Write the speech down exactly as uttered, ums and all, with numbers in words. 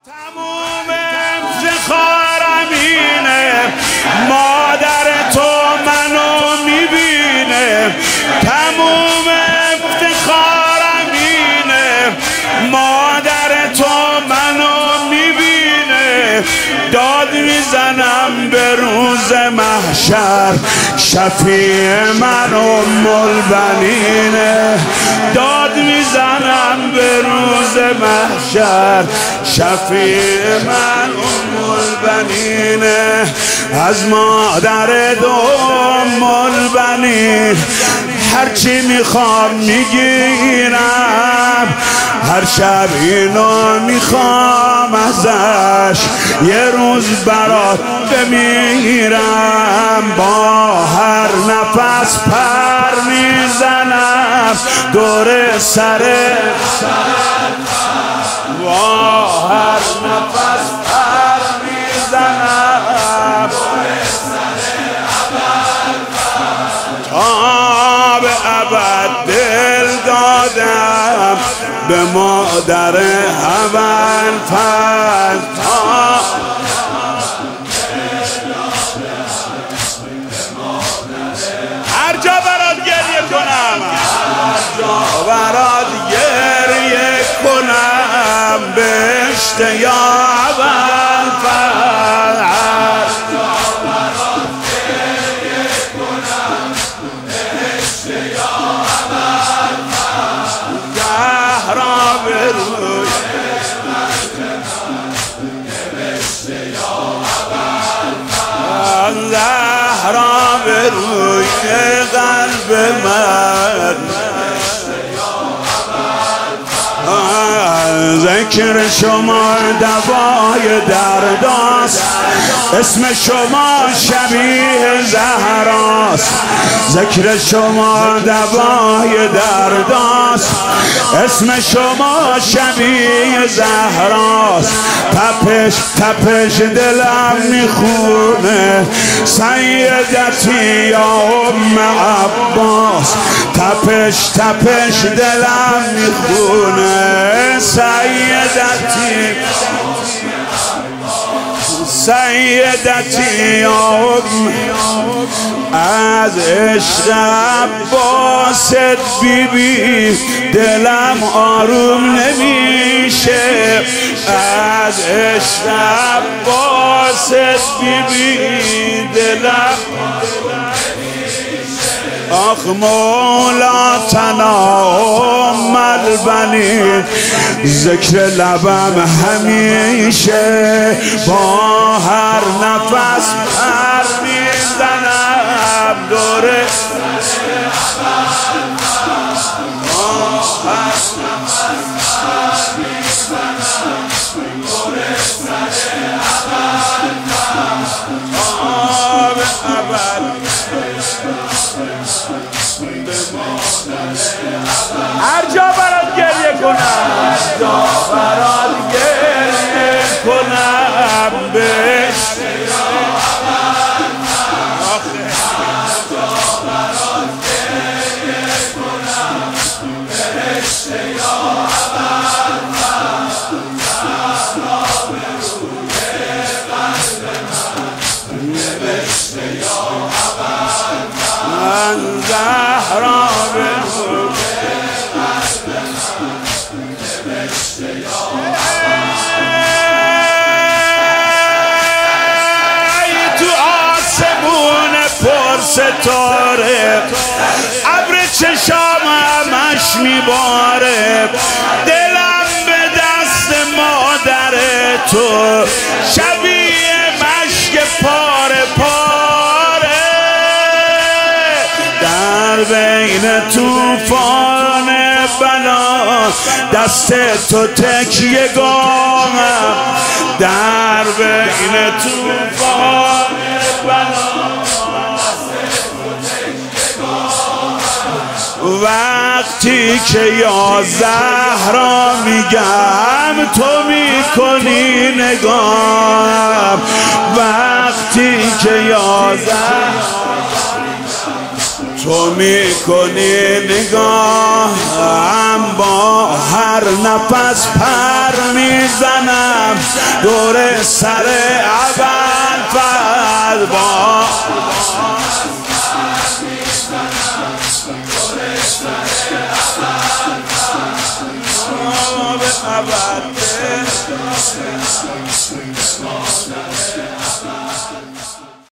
تموم افتخارم اینه مادر تو منو میبینه. تموم افتخارم اینه مادر تو منو میبینه. داد میزنم به روز محشر شفیع من ام البنینه. داد میزنم به روز محشر شفیع من ام البنینه. از مادر دو ام البنین هرچی میخوام میگیرم. هر شب اینو میخوام ازش یه روز برات بمیرم. با هر نفس پر میزنم دور سر با هر نفس پر میزنم تا به ابد دل دادم به مادر اول فرد. هر جا برات گریه کنم هر جا برات گریه کنم بهشت یا اول فرد. هر جا برات گریه کنم بهشت یا اول فرد. زهرا به روی بهشت یا اول فرد. زهرا به روی قلب من ذکر شما دوای درداست. اسم شما شبیه زهراست. ذکر شما دوای درداست. اسم شما شبیه زهراست. تپش تپش دلم میخونه سیدتی یا ام عباس. تپش تپش دلم میخونه سیدتی سیدتی یا ام. از عشق عباست بی بی دلم آروم نمیشه. از عشق عباست بی بی دلم آخ مولا تنام البنین. ذکر لبم همیشه با هر نفس پر میزنم دوره با هر نفس پر میزنم دوره آب ابد هر جا برات گریه کنم هر جا برات گریه کنم بهشت یا اول فرد. هر جا برات گریه کنم بهشت یا اول فرد. زهرا به روی قلب من بهشت یا اول فرد. زهرا به روی تو آسمون پر ستاره ابر چشام همش میباره. دلم به دست مادر تو شبیه مشک پاره پاره. در بین توفان بلا دست تو تکیه گاهم. در بین توفان بلا دست تو تکیه گاهم. وقتی که یا زهرا میگم تو میکنی نگاهم. وقتی که یا زهرا تو میکنی نگاهم با هر نفس پر میزنم دور سر ابوالفضل با